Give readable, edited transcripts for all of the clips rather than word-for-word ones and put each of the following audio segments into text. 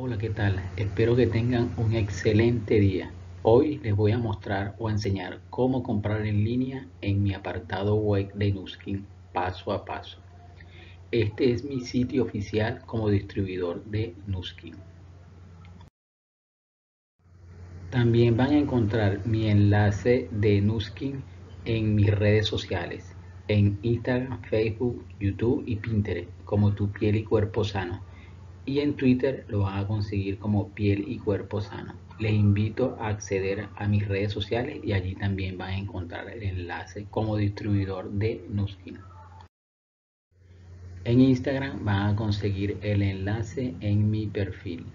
Hola, ¿qué tal? Espero que tengan un excelente día. Hoy les voy a mostrar o enseñar cómo comprar en línea en mi apartado web de Nuskin paso a paso. Este es mi sitio oficial como distribuidor de Nuskin. También van a encontrar mi enlace de Nuskin en mis redes sociales, en Instagram, Facebook, YouTube y Pinterest, como Tu Piel y Cuerpo Sano. Y en Twitter lo van a conseguir como Piel y Cuerpo Sano. Les invito a acceder a mis redes sociales y allí también van a encontrar el enlace como distribuidor de Nuskin. En Instagram van a conseguir el enlace en mi perfil.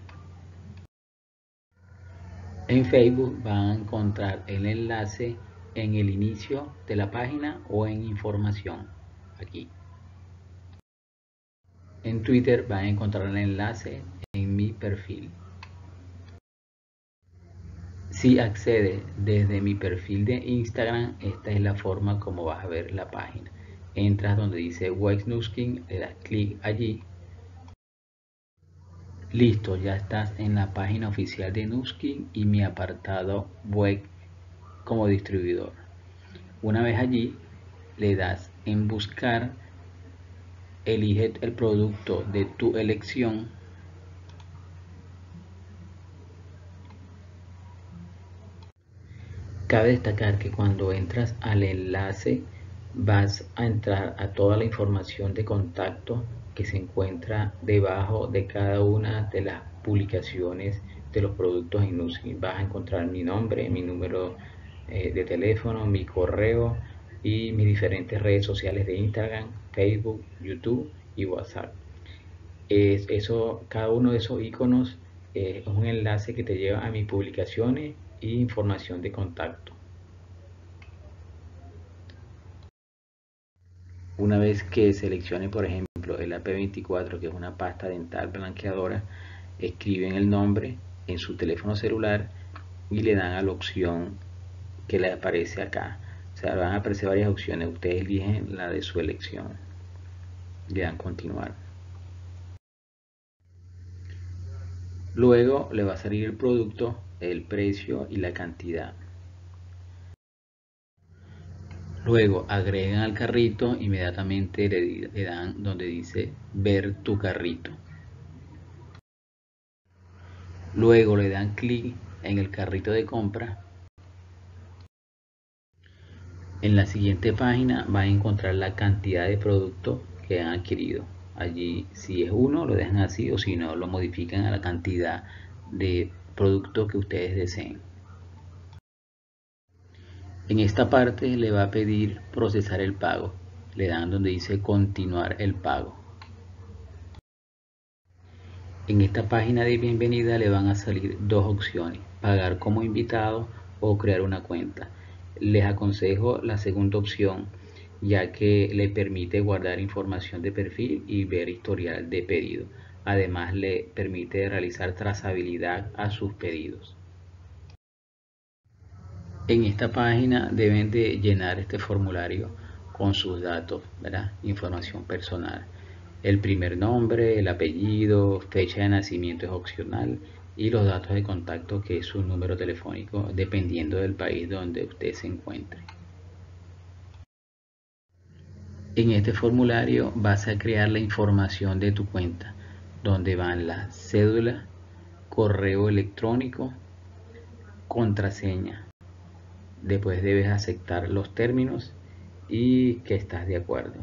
En Facebook van a encontrar el enlace en el inicio de la página o en información, aquí. En Twitter van a encontrar el enlace en mi perfil. Si accedes desde mi perfil de Instagram, esta es la forma como vas a ver la página. Entras donde dice Web Nuskin, le das clic allí. Listo, ya estás en la página oficial de Nuskin y mi apartado web como distribuidor. Una vez allí, le das en buscar, elige el producto de tu elección. Cabe destacar que cuando entras al enlace vas a entrar a toda la información de contacto que se encuentra debajo de cada una de las publicaciones de los productos en Nuskin. Vas a encontrar mi nombre, mi número de teléfono, mi correo y mis diferentes redes sociales de Instagram, Facebook, YouTube y WhatsApp. Cada uno de esos iconos es un enlace que te lleva a mis publicaciones e información de contacto. Una vez que seleccione, por ejemplo, el AP24, que es una pasta dental blanqueadora, escriben el nombre en su teléfono celular y le dan a la opción que le aparece acá. O sea, van a aparecer varias opciones. Ustedes eligen la de su elección. Le dan continuar. Luego le va a salir el producto, el precio y la cantidad. Luego agregan al carrito, inmediatamente le dan donde dice ver tu carrito. Luego le dan clic en el carrito de compra. En la siguiente página van a encontrar la cantidad de productos que han adquirido. Allí, si es uno, lo dejan así, o si no, lo modifican a la cantidad de productos que ustedes deseen. En esta parte le va a pedir procesar el pago. Le dan donde dice continuar el pago. En esta página de bienvenida le van a salir dos opciones: pagar como invitado o crear una cuenta. Les aconsejo la segunda opción, ya que le permite guardar información de perfil y ver historial de pedido. Además, le permite realizar trazabilidad a sus pedidos. En esta página deben de llenar este formulario con sus datos, ¿verdad? Información personal. El primer nombre, el apellido, fecha de nacimiento es opcional y los datos de contacto, que es su número telefónico, dependiendo del país donde usted se encuentre. En este formulario vas a crear la información de tu cuenta, donde van la cédula, correo electrónico, contraseña. Después debes aceptar los términos y que estás de acuerdo.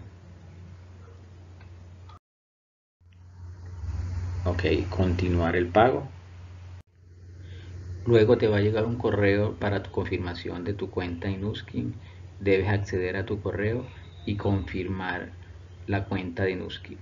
Ok, continuar el pago. Luego te va a llegar un correo para tu confirmación de tu cuenta en Nuskin. Debes acceder a tu correo y confirmar la cuenta de Nuskin.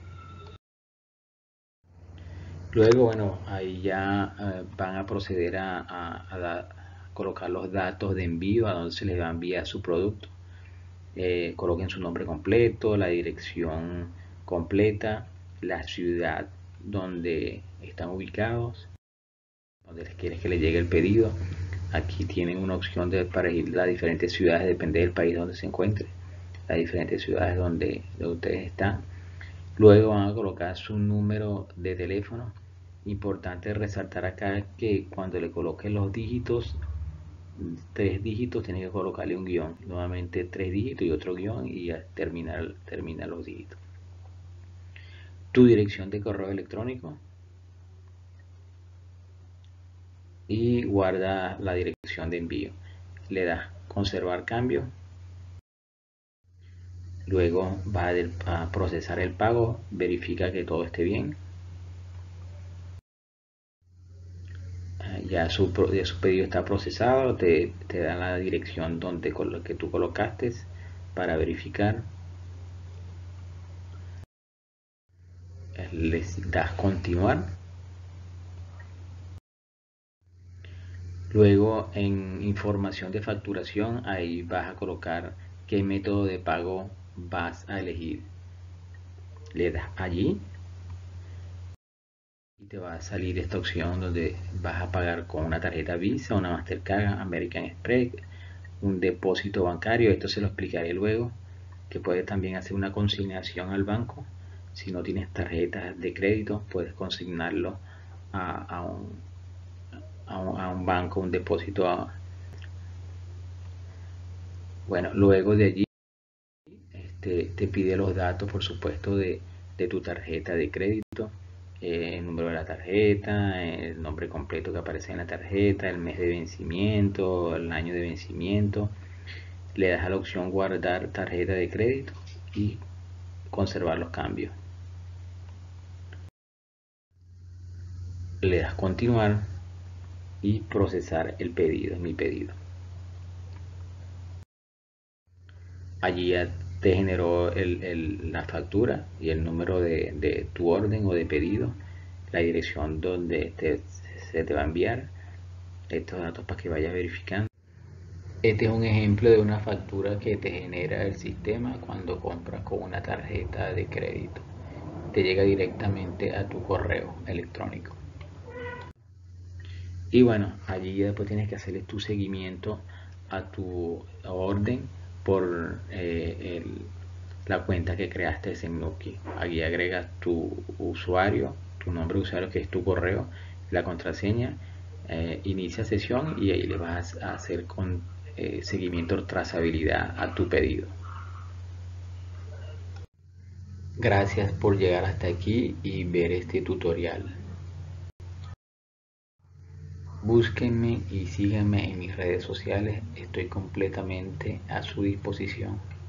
Luego, bueno, ahí ya van a proceder a colocar los datos de envío, a donde se les va a enviar su producto. Coloquen su nombre completo, la dirección completa, la ciudad donde están ubicados, donde les quieres que les llegue el pedido. Aquí tienen una opción para elegir las diferentes ciudades, depende del país donde se encuentre, las diferentes ciudades donde ustedes están. Luego van a colocar su número de teléfono Importante resaltar acá que cuando le coloques los dígitos, 3 dígitos, tienes que colocarle un guión. Nuevamente 3 dígitos y otro guión y ya termina los dígitos. Tu dirección de correo electrónico y guarda la dirección de envío. Le das conservar cambio. Luego va a procesar el pago, verifica que todo esté bien. Ya su pedido está procesado, te da la dirección que tú colocaste para verificar. Les das continuar. Luego en información de facturación, ahí vas a colocar qué método de pago vas a elegir. Le das allí y te va a salir esta opción donde vas a pagar con una tarjeta Visa, una Mastercard, American Express, un depósito bancario. Esto se lo explicaré luego, que puedes también hacer una consignación al banco. Si no tienes tarjetas de crédito, puedes consignarlo a un banco, un depósito. Bueno, luego de allí te pide los datos, por supuesto, de tu tarjeta de crédito, el número de la tarjeta, el nombre completo que aparece en la tarjeta, el mes de vencimiento, el año de vencimiento. Le das a la opción guardar tarjeta de crédito y conservar los cambios. Le das continuar y procesar el pedido, mi pedido. Allí ya te generó la factura y el número de tu orden o de pedido, la dirección donde se te va a enviar estos datos para que vayas verificando. Este es un ejemplo de una factura que te genera el sistema cuando compras con una tarjeta de crédito. Te llega directamente a tu correo electrónico. Y bueno, allí después tienes que hacerle tu seguimiento a tu orden por la cuenta que creaste en Nuki. Aquí agregas tu usuario, tu nombre de usuario que es tu correo, la contraseña, inicia sesión y ahí le vas a hacer con seguimiento, trazabilidad a tu pedido. Gracias por llegar hasta aquí y ver este tutorial. Búsquenme y síganme en mis redes sociales, estoy completamente a su disposición.